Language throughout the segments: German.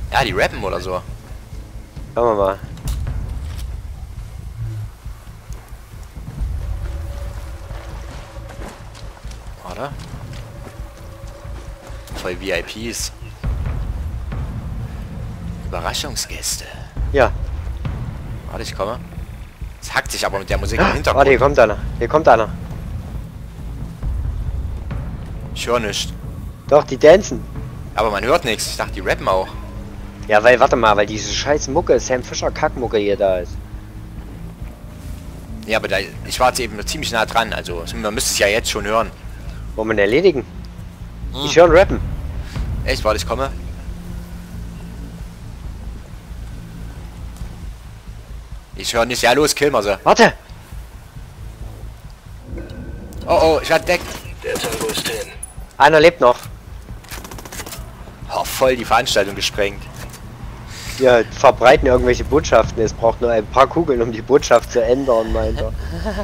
Ja, die rappen oder so. Schauen wir mal. Oder? Voll VIPs. Überraschungsgäste. Ja. Warte, ich komme. Es hackt sich aber mit der Musik im Hintergrund. Warte, hier kommt einer. Hier kommt einer. Ich höre nichts. Doch, die dancen. Aber man hört nichts. Ich dachte, die rappen auch. Ja, weil, warte mal, weil diese scheiß Mucke, Sam Fischer Kackmucke hier da ist. Ja, aber da, ich war jetzt eben ziemlich nah dran. Also man müsste es ja jetzt schon hören. Wollen wir ihn erledigen? Ich höre ihn rappen. Echt? Warte, ich komme. Ich höre nicht. Ja, los, kill mal so. Warte! Oh, oh, ich werde deckt. Der Tango ist hin. Einer lebt noch. Oh, voll die Veranstaltung gesprengt. Ja, verbreiten irgendwelche Botschaften. Es braucht nur ein paar Kugeln, um die Botschaft zu ändern, meint er.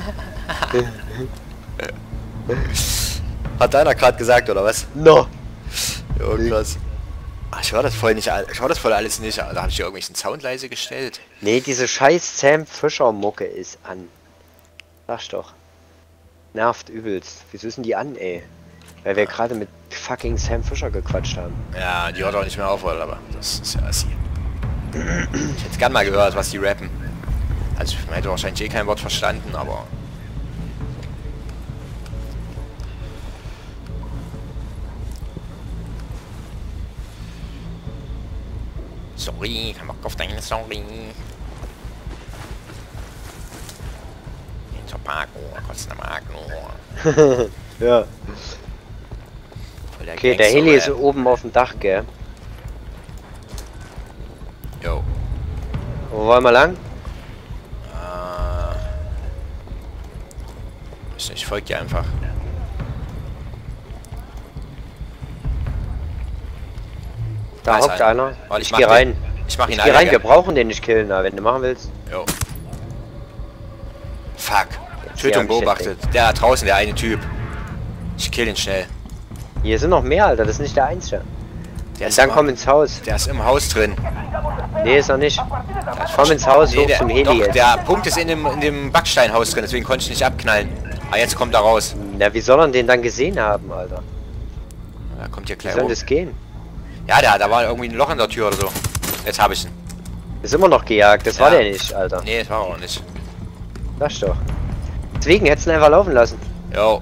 Hat deiner gerade gesagt, oder was? No! Jo, krass. Ach, ich höre das voll nicht. Ich höre das voll alles nicht. Da habe ich hier irgendwelchen Sound leise gestellt. Nee, diese scheiß Sam Fischer Mucke ist an. Sag's doch. Nervt übelst. Wieso ist denn die an, ey? Weil wir gerade mit fucking Sam Fischer gequatscht haben. Ja, die hört auch nicht mehr auf, aber das ist ja assi. Ich hätte gern mal gehört, was die rappen. Also man hätte wahrscheinlich eh kein Wort verstanden, aber... Sorry, kein Bock auf deine Sorry. Zur Parko, kostet eine Marco. Ja. Okay, der Heli ist oben auf dem Dach, gell? Jo. Wo wollen wir lang? Ich folge dir einfach. Da ist hockt einer. Oh, Ich geh rein. Ich mach ihn Geh rein, wir gell? brauchen den nicht killen, aber wenn du machen willst. Jo. Fuck. Ja, Tötung beobachtet. Der da draußen, der eine Typ. Ich kill ihn schnell. Hier sind noch mehr, Alter, das ist nicht der Einzige. Der Und dann komm ins Haus. Der ist im Haus drin. Nee, ist er nicht. Komm ins Haus, hoch zum Heli doch, jetzt. der Punkt ist in dem Backsteinhaus drin, deswegen konnte ich nicht abknallen. Aber jetzt kommt er raus. Na, wie soll er den dann gesehen haben, Alter? Da kommt hier Wie gleich soll hoch. das gehen? Ja, da war irgendwie ein Loch in der Tür oder so. Jetzt habe ich ihn. Ist immer noch gejagt, das Ja. war der nicht, Alter. Nee, das war er auch nicht. Sag's doch. Deswegen hättest du ihn einfach laufen lassen. Jo.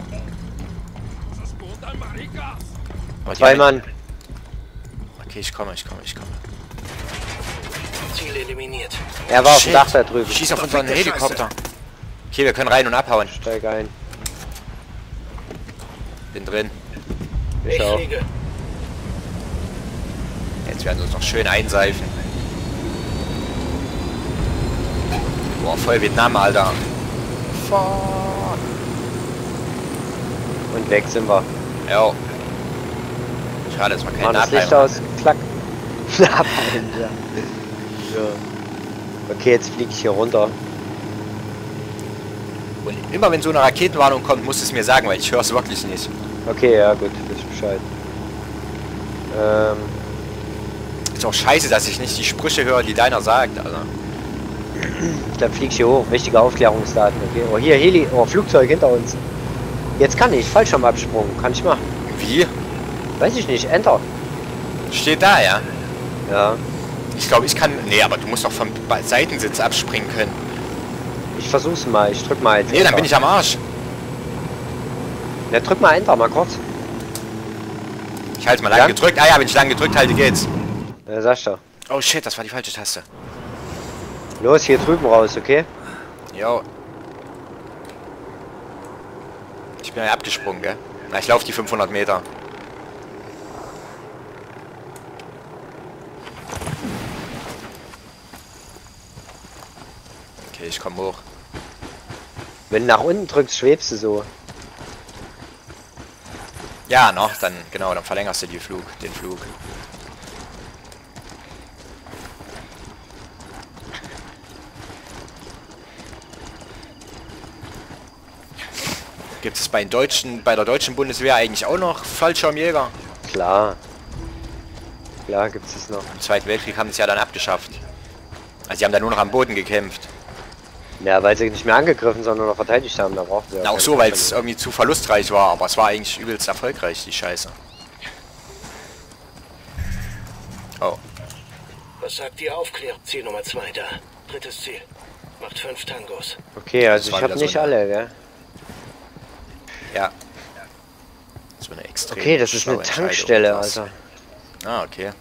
Aber die Zwei haben- Mann. Okay, ich komme. Ziel eliminiert. Er war auf dem Shit. Dach da drüben. Schieß auf unseren Helikopter. Okay, wir können rein und abhauen. Steig ein. Bin drin. Ich Ich auch. fliege. Jetzt werden wir uns noch schön einseifen. Boah, voll Vietnam, Alter. Fuck. Und weg sind wir. Jo. Schade, dass wir keinen Machen das Licht Abheimer. aus. Klack. Abheimen, ja. Ja. Okay, jetzt fliege ich hier runter. Und immer wenn so eine Raketenwarnung kommt, musst du es mir sagen, weil ich höre es wirklich nicht. Okay, ja gut, weiß ich Bescheid. Ist auch scheiße, dass ich nicht die Sprüche höre, die deiner sagt, Alter. Dann flieg ich hier hoch. Wichtige Aufklärungsdaten, okay. Oh, hier Heli. Oh, Flugzeug hinter uns. Jetzt kann ich. Fallschirmabsprung. Kann ich machen. Wie? Weiß ich nicht. Enter. Steht da, ja? Ja. Ich glaube, ich kann... Nee, aber du musst doch vom Seitensitz abspringen können. Ich versuch's mal. Ich drück mal jetzt. Nee, dann Enter. bin ich am Arsch. Ja, drück mal Enter, mal kurz. Ich halte mal lang Ja? gedrückt. Ah ja, wenn ich lang gedrückt halte, geht's. Ja, sagst du. Oh shit, das war die falsche Taste. Los, hier drüben raus, okay? Jo. Ich bin ja abgesprungen, gell? Na, ich laufe die 500 Meter. Okay, ich komme hoch. Wenn du nach unten drückst, schwebst du so. Ja, noch, dann, genau, dann verlängerst du den Flug. Gibt es bei der deutschen Bundeswehr eigentlich auch noch Fallschirmjäger? Klar. Klar gibt's es noch. Im Zweiten Weltkrieg haben sie es ja dann abgeschafft. Also sie haben da nur noch am Boden gekämpft. Ja, weil sie nicht mehr angegriffen, sondern nur noch verteidigt haben, da brauchen sie ja Na, auch keine so, weil es Vorstellung. irgendwie zu verlustreich war, aber es war eigentlich übelst erfolgreich, die Scheiße. Oh. Was sagt die Aufklärung? Ziel Nummer 2 da. Drittes Ziel. Macht 5 Tangos. Okay, also Das war ich habe wieder nicht so alle, gell? Ja. Das war eine extrem Okay, das ist eine schlaue Entscheidung, Tankstelle, was. Alter. Ah, okay.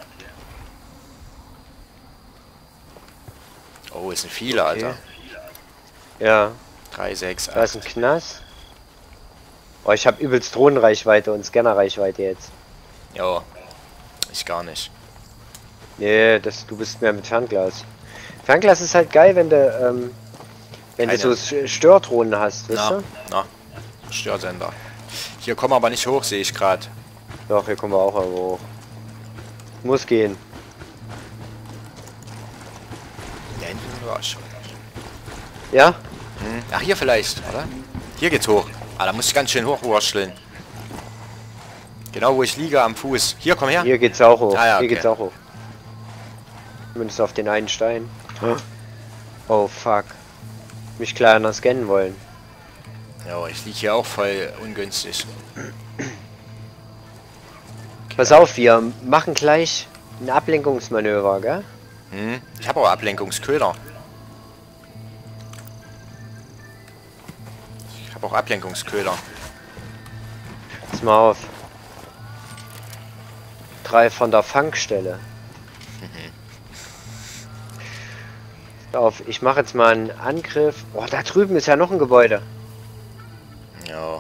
Oh, es sind viele, Alter. Ja, 3, 6, da ist 8. ein Knast. Oh, ich habe übelst Drohnenreichweite und Scannerreichweite jetzt. Jo. Ich gar nicht. Nee, du bist mehr mit Fernglas. Fernglas ist halt geil, wenn du, wenn du Keine. so Stördrohnen hast, weißt Na, du? na. Störsender. Hier kommen wir aber nicht hoch, sehe ich gerade. Doch, hier kommen wir auch irgendwo hoch. Muss gehen. Da hinten war schon. Ja? Hm. Ach, hier vielleicht, oder? Hier geht's hoch. Ah, da muss ich ganz schön hochwurschteln. Genau, wo ich liege, am Fuß. Hier, komm her. Hier geht's auch hoch. Ah, ja, Hier okay. geht's auch hoch. Zumindest auf den einen Stein. Oh fuck. Mich kleiner scannen wollen. Ja, ich liege hier auch voll ungünstig. Pass auf, wir machen gleich ein Ablenkungsmanöver, gell? Hm. Ich habe auch Ablenkungsköder. Ich habe auch Ablenkungsköder. Pass mal auf. 3 von der Fangstelle. Pass auf, ich mache jetzt mal einen Angriff. Oh, da drüben ist ja noch ein Gebäude. Ja.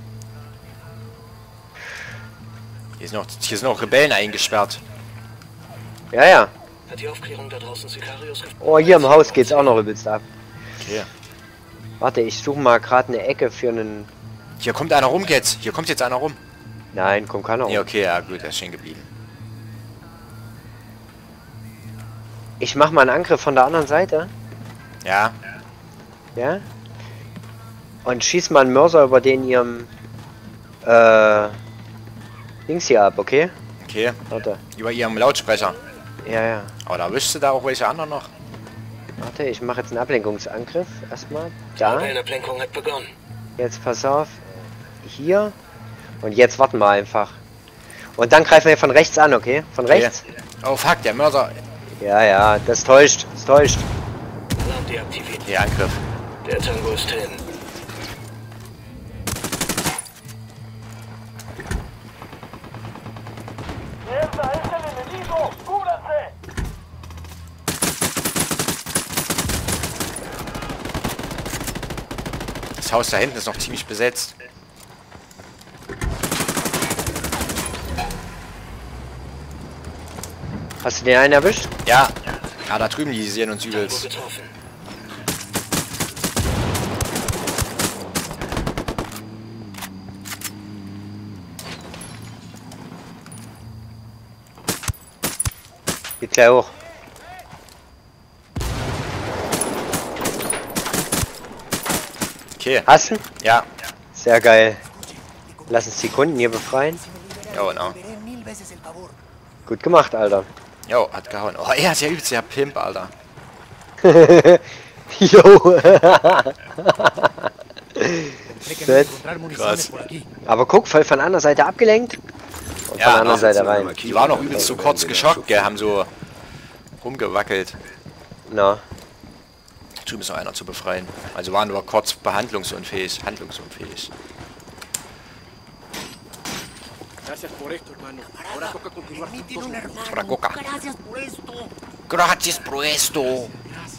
Hier sind auch Rebellen eingesperrt. Ja, ja. Hat die Aufklärung da draußen Sicarios gefunden? Oh, hier im Haus geht's auch noch übelst ab. Okay. Warte, ich suche mal gerade eine Ecke für einen... Hier kommt einer rum jetzt. Hier kommt jetzt einer rum. Nein, komm keiner. Nee, okay, ja gut, er ist stehen geblieben. Ich mache mal einen Angriff von der anderen Seite. Ja. Ja? Und schieß mal einen Mörser über den ihrem... Dings hier ab, okay? Okay. Warte. Über ihrem Lautsprecher. Ja, ja. Aber da wischst du da auch welche anderen noch. Warte, ich mache jetzt einen Ablenkungsangriff. Erstmal. Da. Rebellenablenkung hat begonnen. Jetzt pass auf. Hier. Und jetzt warten wir einfach. Und dann greifen wir von rechts an, okay? Von rechts? Oh fuck, der Mörser. Ja, ja, das täuscht. Das täuscht. Alarm deaktiviert. Der Angriff. Der Tango ist hin. Das Haus da hinten ist noch ziemlich besetzt. Hast du den einen erwischt? Ja. Ja, da drüben, die sehen uns Tango übelst. getroffen. Geht gleich hoch. Okay. Hast du? Ja. Sehr geil. Lass uns die Kunden hier befreien. Jo, genau. Gut gemacht, Alter. Jo, hat gehauen. Oh, er ist ja übelst der Pimp, Alter. Jo. Fett. Krass. Aber guck, voll von der anderen Seite abgelenkt. Und Ja, von der anderen noch. Seite rein. Die waren auch übelst so kurz geschockt, gell, haben so rumgewackelt. Na. Drüben ist noch einer zu befreien. Also waren nur kurz handlungsunfähig. Gracias por esto, hermano. Ahora toca continuar juntos. Oder Gucker. Gracias por esto. Gracias por esto.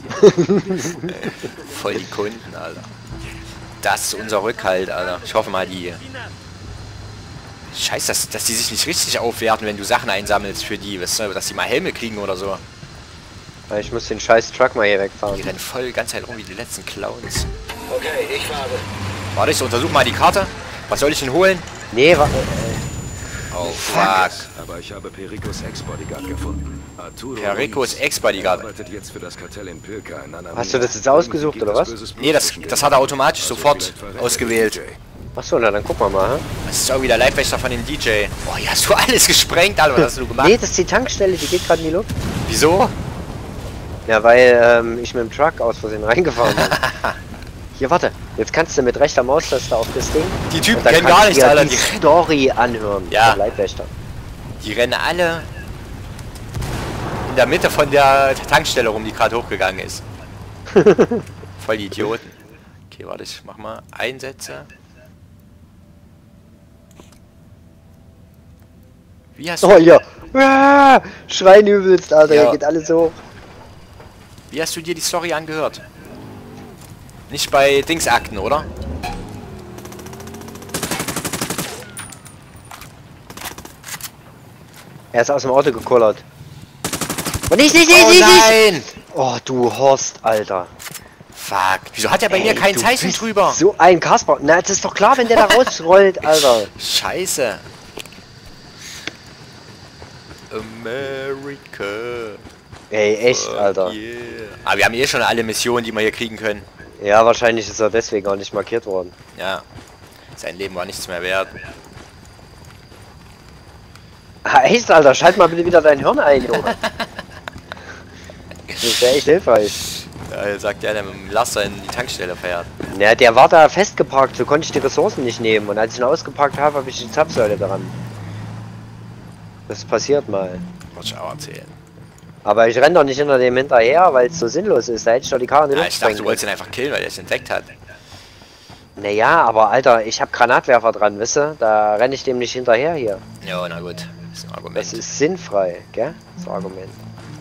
Voll die Kunden, Alter. Das ist unser Rückhalt, Alter. Ich hoffe mal, die... Scheiße, dass die sich nicht richtig aufwerten, wenn du Sachen einsammelst für die. Weißt du, dass die mal Helme kriegen oder so. Ich muss den scheiß Truck mal hier wegfahren. Die rennen voll die ganze Zeit rum wie die letzten Clowns. Okay, ich fahre. Warte, ich untersuche mal die Karte. Was soll ich denn holen? Nee, Oh, fuck. Aber ich habe Pericos Ex-Bodyguard gefunden. Arturo Pericos Ruiz. Ex-Bodyguard. Er arbeitet jetzt für das Kartell in Pilka in Anamia. Hast du das jetzt ausgesucht, oder was? Böses Blut Nee, das zwischen hat er automatisch Also sofort vielleicht verrät er ausgewählt. DJ. Achso, na dann gucken wir mal, hä? Das ist auch wieder Leibwächter von dem DJ. Boah, hier hast du alles gesprengt, Alter. Was hast du gemacht? Nee, das ist die Tankstelle, die geht gerade in die Luft. Wieso? Ja, weil ich mit dem Truck aus Versehen reingefahren bin. Hier, warte. Jetzt kannst du mit rechter Maustaste auf das Ding. Die Typen und dann kennen gar kannst du nichts, dir Alter. die Story anhören. Ja. Der Leibwächter. Die rennen alle in der Mitte von der Tankstelle rum, die gerade hochgegangen ist. Voll die Idioten. Okay, warte, ich mach mal Einsätze. Wie hast du, Oh ja. Ah, schreien übelst, Alter. Ja. Hier geht alles hoch. wie hast du dir die Story angehört? Nicht bei Dingsakten, oder? Er ist aus dem Auto gekullert. Und nicht! Oh nein! Oh, du Horst, Alter. Fuck. Wieso hat er bei mir kein du Zeichen bist drüber? So ein Kasper. Na, das ist doch klar, wenn der da rausrollt, Alter. Scheiße. America. Ey, echt, Fuck Alter. Yeah. Aber wir haben eh schon alle Missionen, die wir hier kriegen können. Ja, wahrscheinlich ist er deswegen auch nicht markiert worden. Ja. Sein Leben war nichts mehr wert. Ah, echt, Alter, schalt mal bitte wieder dein Hirn ein, Junge. Das wäre echt hilfreich. Ja, sagt der mit dem Laster in die Tankstelle fährt. Na, der war da festgeparkt, so konnte ich die Ressourcen nicht nehmen. Und als ich ihn ausgepackt habe, habe ich die Zapfsäule dran. Das passiert mal. Wollte ich auch erzählen. Aber ich renne doch nicht hinter dem hinterher, weil es so sinnlos ist. Da hätte ich doch die Karre in die Ja, Luft ich dachte, du sprengen wolltest ihn einfach killen, weil er es entdeckt hat. können. Naja, aber Alter, ich habe Granatwerfer dran, wisst ihr? Da renne ich dem nicht hinterher hier. Ja, na gut. Das ist ein Argument. Das ist sinnfrei, gell? Das Argument.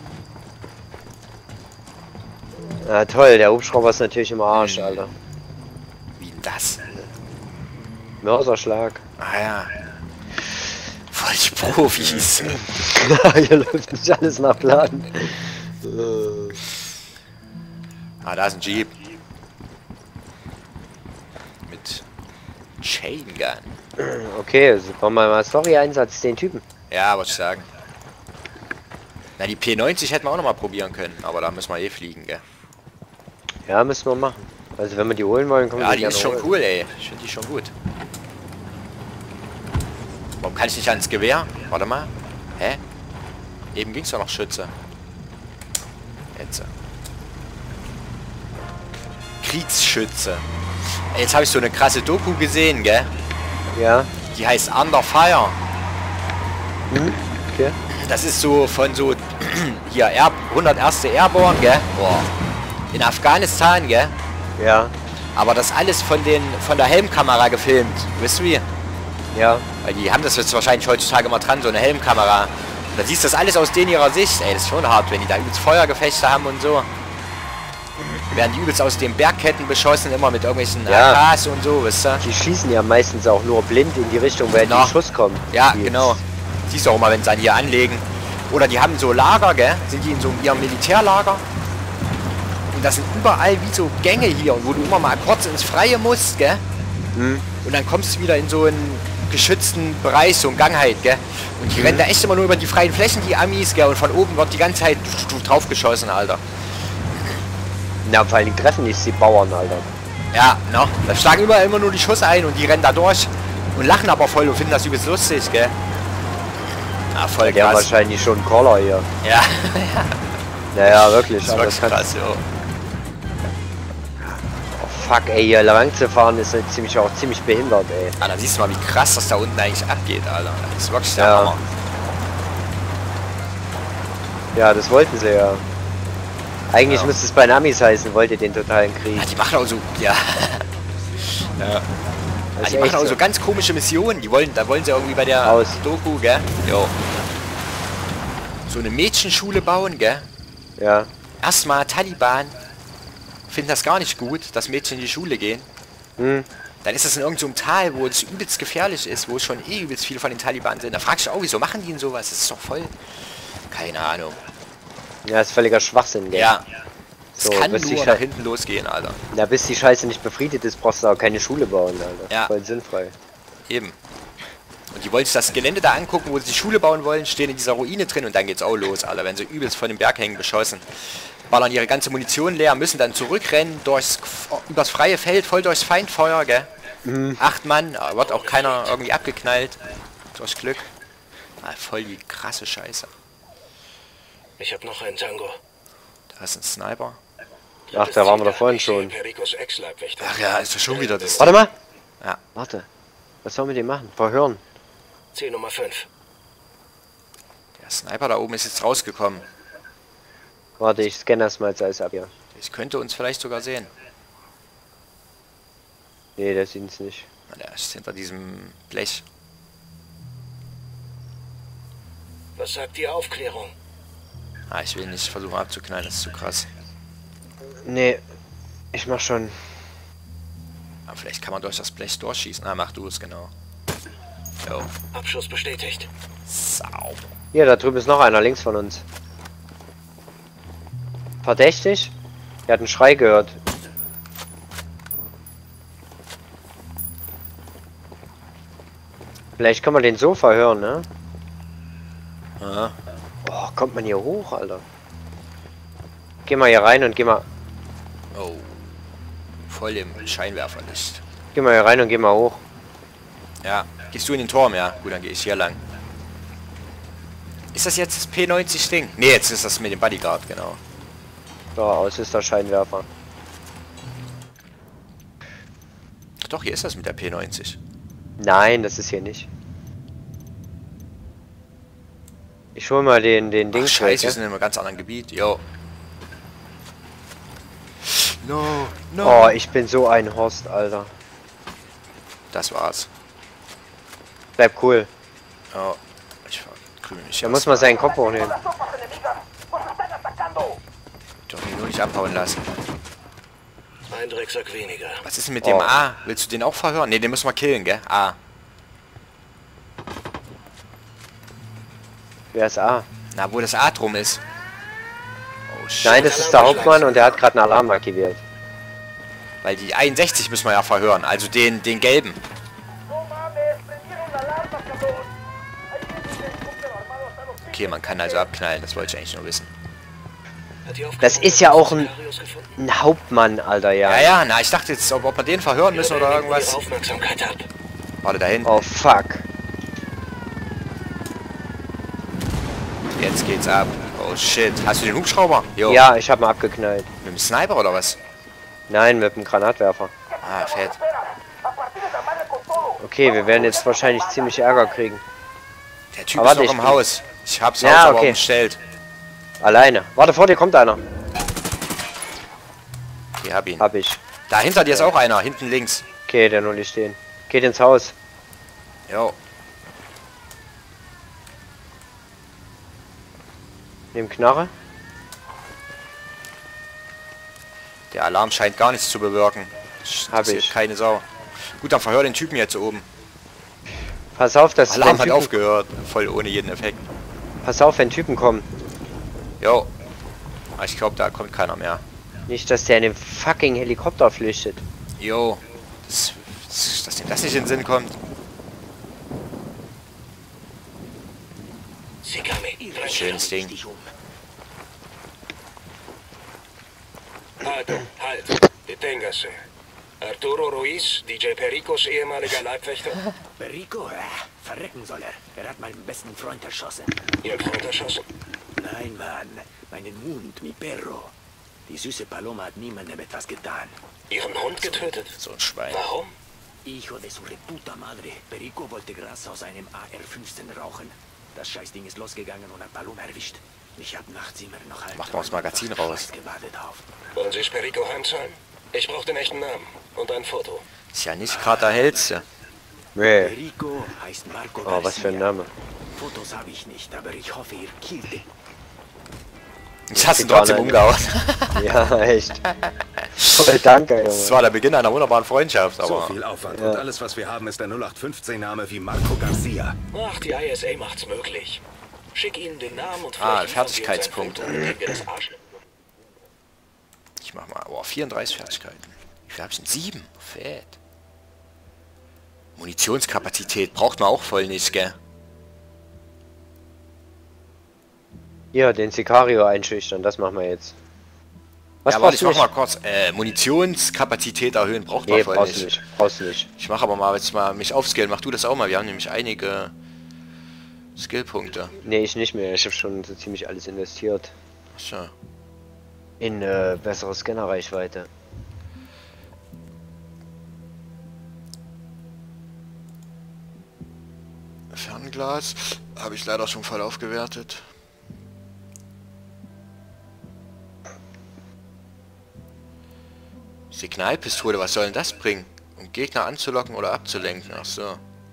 Na toll, der Hubschrauber ist natürlich im Arsch, Alter. Wie denn das? Mörserschlag. Ah ja. Voll die Profis. Hier läuft nicht alles nach Plan. Ah, da ist ein Jeep. Mit Chain Gun. Okay, also machen wir mal Story-Einsatz, den Typen. Ja, wollte ich sagen. Na, die P90 hätten wir auch noch mal probieren können, aber da müssen wir eh fliegen, gell? Ja, müssen wir machen. Also wenn wir die holen wollen, kommen Ja, wir die gerne ist schon holen. cool, ey. Ich finde die schon gut. Warum kann ich nicht ans Gewehr? Warte mal. Hä? Eben ging's doch noch Schütze. Jetzt. Kriegsschütze. Ey, jetzt habe ich so eine krasse Doku gesehen, gell? Ja. Die heißt Under Fire. Hm? Okay. Das ist so von so hier 101. Airborne, gell? Boah. In Afghanistan, gell? Ja. Aber das alles von der Helmkamera gefilmt. Wisst ihr wie? Ja. Weil die haben das jetzt wahrscheinlich heutzutage immer dran, so eine Helmkamera. Da siehst du das alles aus denen ihrer Sicht. Ey, das ist schon hart, wenn die da übelst Feuergefechte haben und so. Werden die übelst aus den Bergketten beschossen, immer mit irgendwelchen Ja. AKs und so, wisst ihr? Die schießen ja meistens auch nur blind in die Richtung, weil Genau. die Schuss kommt. Ja, Die- genau. Siehst du auch immer, wenn sie an hier anlegen. Oder die haben so Lager, gell? Sind die in so ihrem Militärlager? Und das sind überall wie so Gänge hier, wo du immer mal kurz ins Freie musst, gell? Hm. Und dann kommst du wieder in so einen geschützten Bereich, so einen Gang halt, gell? Und die rennen da echt immer nur über die freien Flächen, die Amis, gell? Und von oben wird die ganze Zeit drauf geschossen, Alter. Na, vor allem treffen nicht die Bauern, Alter. Ja, no. Da schlagen überall immer nur die Schuss ein und die rennen da durch und lachen aber voll und finden das übelst lustig, gell? Ah, voll Der haben krass. wahrscheinlich schon einen Caller hier. Ja, Naja, wirklich. das ist aber wirklich kann- krass, jo. Oh, fuck, ey, hier lang zu fahren ist halt auch ziemlich behindert, ey. Ah, da siehst du mal, wie krass das da unten eigentlich abgeht, Alter. Das ist wirklich der Ja. Hammer. Ja, das wollten sie ja. Eigentlich Ja. müsste es bei den Amis heißen, wollte den totalen Krieg. Ja, die machen auch so, ja. Ja. Das Ah, ist die machen echt auch so. so ganz komische Missionen. Da wollen sie irgendwie bei der Raus. Doku, gell? Jo. So eine Mädchenschule bauen, gell? Ja. Erstmal Taliban finden das gar nicht gut, dass Mädchen in die Schule gehen. Hm. Dann ist das in irgendeinem Tal, wo es übelst gefährlich ist, wo schon eh übelst viele von den Taliban sind. Da fragst du auch, wieso machen die denn sowas? Das ist doch voll... Keine Ahnung. Ja, ist völliger Schwachsinn, gell? Ja. Es So, kann bis die nur Schei- nach hinten losgehen, Alter. Na, bis die Scheiße nicht befriedet ist, brauchst du auch keine Schule bauen, Alter. Ja. Voll sinnfrei. Eben. Und die wollen sich das Gelände da angucken, wo sie die Schule bauen wollen, stehen in dieser Ruine drin und dann geht's auch los, Alter. Wenn sie übelst von dem Berg hängen, beschossen. Ballern ihre ganze Munition leer, müssen dann zurückrennen, übers freie Feld, voll durchs Feindfeuer, gell? 8 Mann, wird auch keiner irgendwie abgeknallt. Durch Glück. Ah, voll die krasse Scheiße. Ich habe noch einen Tango. Da ist ein Sniper. Ach, da waren wir doch vorhin schon. Pericos Ex-Leibwächter. Ach ja, ist ja schon wieder das. Warte mal! Ja. Warte. Was sollen wir denn machen? Verhören. Ziel Nummer 5. Der Sniper da oben ist jetzt rausgekommen. Warte, ich scanne das mal als ab hier. Ich könnte uns vielleicht sogar sehen. Nee, der sieht es nicht. Na, der ist hinter diesem Blech. Was sagt die Aufklärung? Ah, ich will nicht versuchen abzuknallen, das ist zu krass. Nee, ich mach schon. Aber vielleicht kann man durch das Blech durchschießen. Ah, mach du es, genau. Jo. Abschuss bestätigt. Sau. Hier, da drüben ist noch einer, links von uns. Verdächtig? Er hat einen Schrei gehört. Vielleicht kann man den so verhören, ne? Ja. Oh, kommt man hier hoch, Alter? Geh mal hier rein und geh mal Oh. Voll im Scheinwerferlicht. hier rein und geh mal hoch. Ja. Gehst du in den Turm, ja? Gut, dann gehe ich hier lang. Ist das jetzt das P90-Ding? Ne, jetzt ist das mit dem Bodyguard, genau. So, aus ist der Scheinwerfer. Ach doch, hier ist das mit der P90. Nein, das ist hier nicht. Ich hol mal den Ach, Ding. scheiße, wir sind in einem ganz anderen Gebiet. Jo. No, no. Oh, ich bin so ein Horst, Alter. Das war's. Bleib cool. Oh. Ich verkrümel mich. Da muss man seinen Kopf hochnehmen. Doch ihn nur nicht abhauen lassen. Ein Drecksack weniger. Was ist denn mit dem Oh. A? Willst du den auch verhören? Ne, den müssen wir killen, gell? A. Wer ist A? Na, wo das A drum ist. Oh shit. Nein, das ist der Hauptmann und der hat gerade einen Alarm aktiviert. Weil die 61 müssen wir ja verhören. Also den gelben. Okay, man kann also abknallen. Das wollte ich eigentlich nur wissen. Hat die Aufklärung Das ist ja auch Sicarios gefunden? ein Hauptmann, Alter, ja. Ja, ja, na, ich dachte jetzt, ob wir den verhören müssen oder Lenken irgendwas. Ihre Aufmerksamkeit ab. Warte, da hinten. Oh, fuck. Jetzt geht's ab. Oh shit. Hast du den Hubschrauber? Jo. Ja, ich hab mal abgeknallt. Mit dem Sniper oder was? Nein, mit dem Granatwerfer. Ah, fett. Okay, wir werden jetzt wahrscheinlich ziemlich Ärger kriegen. Der Typ Aber ist warte, noch ich im bin- Haus. Ich hab's Ja, Haus aber okay. umgestellt. Alleine. Warte, vor dir kommt einer. Okay, hab ihn. Hab ich. Da hinter dir ist auch einer. Hinten links. Okay, der nur nicht stehen. Geht ins Haus. Jo. Nimm Knarre. Der Alarm scheint gar nichts zu bewirken. Hab Interessiert ich. keine Sau. Gut, dann verhör den Typen jetzt oben. Pass auf, dass Alarm wenn hat Typen, aufgehört. Voll ohne jeden Effekt. pass auf, wenn Typen kommen. Jo. Ah, ich glaube, da kommt keiner mehr. Nicht, dass der in den fucking Helikopter flüchtet. Jo. Dass dem das nicht in den Sinn kommt. Sikami, Schönes Ding. Halt. Deténgase. Arturo Ruiz, DJ Pericos ehemaliger Leibwächter. Perico? Verrecken soll er. Er hat meinen besten Freund erschossen. Ihr Freund erschossen. Nein, Mann. Meinen Hund, mi perro. Die süße Paloma hat niemandem etwas getan. Ihren Hund getötet? So ein Schwein. Warum? Hijo de su reputa madre. Perico wollte Gras aus einem AR-15 rauchen. Das Scheißding ist losgegangen und hat Paloma erwischt. Ich hab nachts immer noch halb Mach mal das Magazin raus. gewartet auf. Wollen Sie Perico heimzahlen? Ich brauche den echten Namen und ein Foto. Ist ja nicht gerade der hellste. Nee. Perico heißt Marco Oh, was für ein Name. Fotos habe ich nicht, aber ich hoffe, ihr killt ihn. Ich hast ihn geht gar trotzdem nicht. umgehauen. Ja, echt. Voll danke, Das Junge. war der Beginn einer wunderbaren Freundschaft, So aber... viel Aufwand und alles, was wir haben, ist der 0815-Name wie Marco Garcia. Ach, die ISA macht's möglich. Schick ihnen den Namen und Ah, vielleicht Fertigkeitspunkte. liefern Sie uns ein Foto, dann kriegen wir das Arschloch. Ich mach mal... Oh, 34 Fertigkeiten. Wie viel hab ich denn? 7. Fett. Munitionskapazität braucht man auch voll nicht, gell? Hier, den Sicario einschüchtern, das machen wir jetzt. Was ja, warte, brauchst ich du mach nicht? mal kurz. Munitionskapazität erhöhen braucht man Nee, voll brauchst du nicht. nicht. Brauchst du nicht. Ich mache aber mal jetzt mal mich aufskillen. Mach du das auch mal. Wir haben nämlich einige Skillpunkte. Nee, ich nicht mehr. Ich habe schon so ziemlich alles investiert. So. In bessere Scannerreichweite. Fernglas habe ich leider schon voll aufgewertet. Signalpistole, was soll denn das bringen? Um Gegner anzulocken oder abzulenken? Ach so.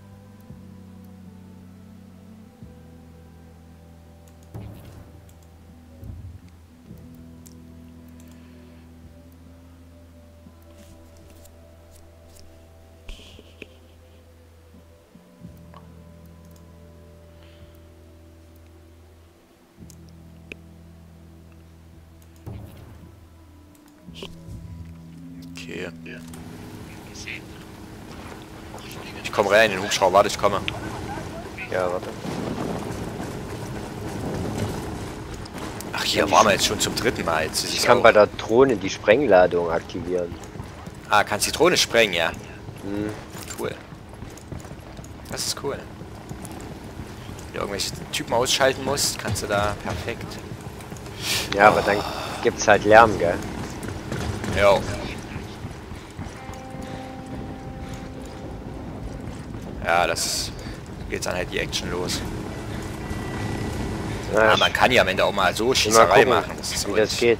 Okay. Ich komme rein in den Hubschrauber, warte, ich komme. Ja, warte. Ach, hier waren wir jetzt schon zum dritten Mal. Jetzt ist Ich es kann auch. bei der Drohne die Sprengladung aktivieren. Ah, kannst die Drohne sprengen, ja. Hm. Cool. Das ist cool. Wenn du irgendwelche Typen ausschalten musst, kannst du da perfekt. Ja, aber dann gibt's halt Lärm, gell? Jo. Ja, das geht dann halt die Action los. Ja, Ja, man kann ja am Ende auch mal so mal Schießerei gucken, machen. Das ist wie auch das nicht- geht.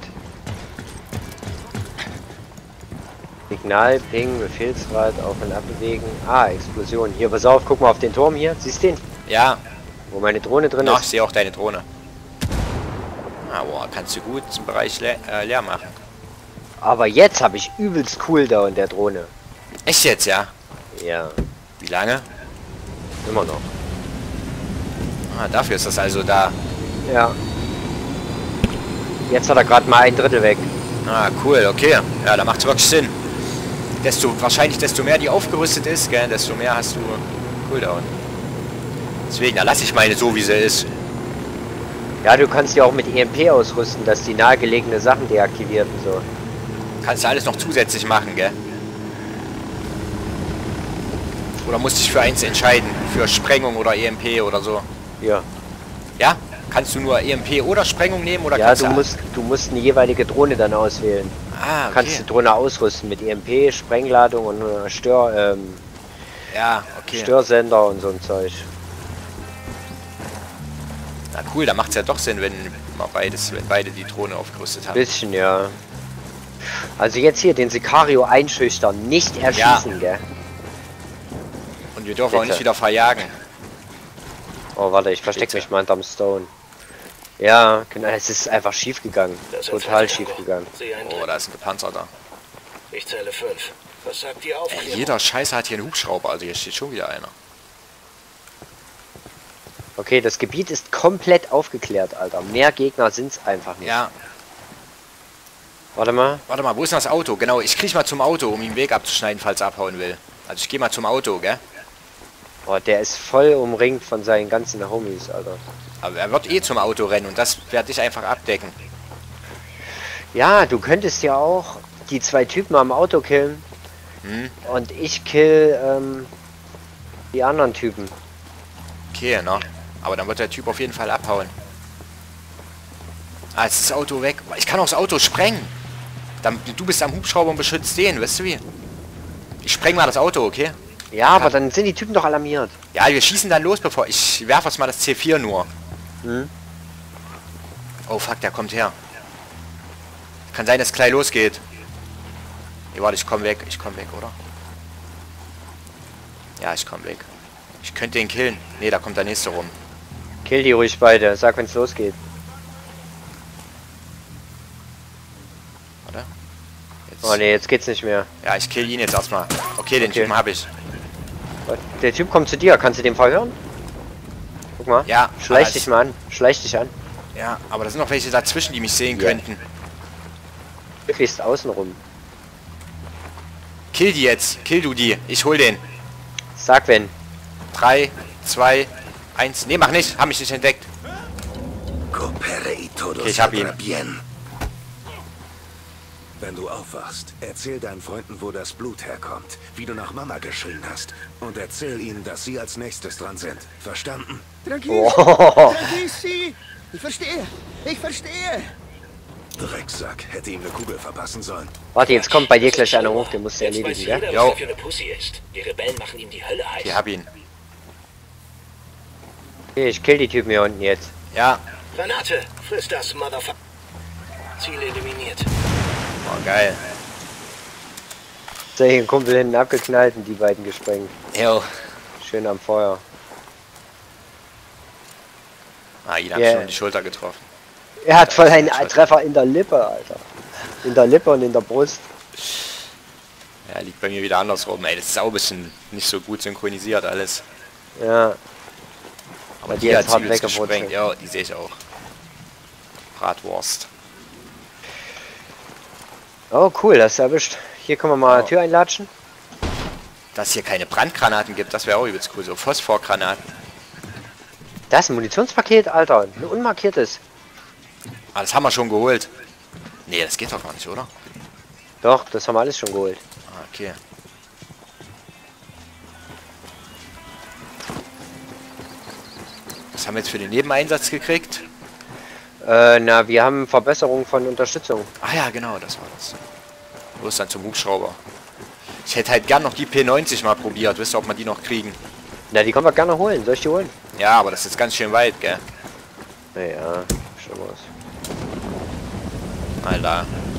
Signal, Ping, Befehlsrad, auf und ab bewegen. Ah, Explosion. Hier, pass auf, guck mal auf den Turm hier. Siehst du den? Ja, Wo meine Drohne drin na, ich ist? sehe auch deine Drohne. Ah, boah, kannst du gut zum Bereich leer machen. Aber jetzt habe ich übelst Cooldown der Drohne. Echt jetzt, ja? Ja, Wie lange? immer noch. Ah, dafür ist das also da. Ja. Jetzt hat er gerade mal 1/3 weg. Ah, cool, okay. Ja, da macht's wirklich Sinn. Wahrscheinlich desto mehr die aufgerüstet ist, gell, desto mehr hast du Cooldown. Deswegen, da lasse ich meine so, wie sie ist. Ja, du kannst die auch mit EMP ausrüsten, dass die nahegelegene Sachen deaktiviert und so. Kannst du alles noch zusätzlich machen, gell? Oder musst dich für eins entscheiden? Für Sprengung oder EMP oder so? Ja. Ja? Kannst du nur EMP oder Sprengung nehmen oder Ja, kannst du musst eine jeweilige Drohne dann auswählen. Ah, Du kannst okay. die Drohne ausrüsten mit EMP, Sprengladung und Ja, okay. Störsender und so ein Zeug. Na cool, da macht's ja doch Sinn, wenn beide die Drohne aufgerüstet haben. Bisschen, ja. Also jetzt hier den Sicario einschüchtern, nicht erschießen, gell? Und wir dürfen auch Bitte. nicht wieder verjagen. Oh, warte, ich verstecke Bitte. mich mal hinterm Stone. Ja, genau, es ist einfach schief gegangen. Das ist Total ein schief Tango. gegangen. Sieh einen Oh, drin. da ist ein Gepanzerter. Ich zähle 5. Was sagt die Aufklärung? Jeder Scheiße hat hier einen Hubschrauber, also hier steht schon wieder einer. Okay, das Gebiet ist komplett aufgeklärt, Alter. Mehr Gegner sind's einfach nicht. Ja, Warte mal. warte mal, wo ist denn das Auto? Genau, ich krieg mal zum Auto, um ihm den Weg abzuschneiden, falls er abhauen will. Also ich gehe mal zum Auto, gell? Oh, der ist voll umringt von seinen ganzen Homies, Alter. Aber er wird eh zum Auto rennen und das werde ich einfach abdecken. Ja, du könntest ja auch die 2 Typen am Auto killen. Hm? Und ich kill die anderen Typen. Okay, ne? Aber dann wird der Typ auf jeden Fall abhauen. Ah, jetzt ist das Auto weg. Ich kann auch das Auto sprengen. Dann, du bist am Hubschrauber und beschützt den, weißt du wie? Ich spreng mal das Auto, okay? Ja, aber dann sind die Typen doch alarmiert. Ja, wir schießen dann los, bevor... Ich werfe jetzt mal das C4 nur. Hm? Oh, fuck, der kommt her. Kann sein, dass es gleich losgeht. Nee, warte, ich komm weg. Ich komm weg, oder? Ja, ich komm weg. Ich könnte den killen. Nee, da kommt der nächste rum. Kill die ruhig beide. Sag, wenn's losgeht. Warte. Jetzt. Oh ne, jetzt geht's nicht mehr. Ja, ich kill ihn jetzt erstmal. Okay, den Okay. Typen habe ich. Der Typ kommt zu dir. Kannst du den verhören? Guck mal. Ja, Schleich aber dich es- mal an. Schleich dich an. Ja, aber da sind noch welche dazwischen, die mich sehen Ja. könnten. Möglichst außen rum. Kill die jetzt. Kill du die. Ich hol den. Sag wenn. 3, 2, 1. Nee, mach nicht. Hab mich nicht entdeckt. Coopere y todo Okay, ich hab ihn. saldrá bien. Wenn du aufwachst, erzähl deinen Freunden, wo das Blut herkommt, wie du nach Mama geschrien hast. Und erzähl ihnen, dass sie als nächstes dran sind. Verstanden? Tranquil. Oh. Tranquil, sí. Ich verstehe. Ich verstehe. Drecksack, hätte ihm eine Kugel verpassen sollen. Warte, jetzt kommt bei dir gleich einer hoch, den musst du Jetzt weiß erledigen, jeder, gell? was Jo. er für eine Pussy ist. Die Rebellen machen ihm die Hölle heiß. Ich hab ihn. Okay, ich kill die Typen hier unten jetzt. Ja. Granate, friss das, Motherfucker. Ziel eliminiert. Oh, geil. So, hier ein Kumpel hinten abgeknallt und die beiden gesprengt. Jo. Schön am Feuer. Ah, ihn hab Yeah. schon in die Schulter getroffen. Er hat voll einen Treffer in der Lippe, Alter. In der Lippe und in der Brust. Ja, liegt bei mir wieder andersrum. Ey, das ist auch ein bisschen nicht so gut synchronisiert alles. Ja. Aber die die jetzt hat hart übelst weggewurzelt. gesprengt. Ja, die sehe ich auch. Bratwurst. Oh, cool, das ist erwischt. Hier können wir mal Ja. Tür einlatschen. Dass es hier keine Brandgranaten gibt, das wäre auch übelst cool. So Phosphorgranaten. Das ist ein Munitionspaket, Alter. Ein unmarkiertes. Ah, das haben wir schon geholt. Nee, das geht doch gar nicht, oder? Doch, das haben wir alles schon geholt. Ah, okay. Was haben wir jetzt für den Nebeneinsatz gekriegt? Na, wir haben Verbesserung von Unterstützung. Ah ja, genau, das war das. Los dann zum Hubschrauber. Ich hätte halt gern noch die P90 mal probiert. Wisst ihr, ob wir die noch kriegen? Na, die können wir gerne holen. Soll ich die holen? Ja, aber das ist jetzt ganz schön weit, gell? Naja, schon was. Alter.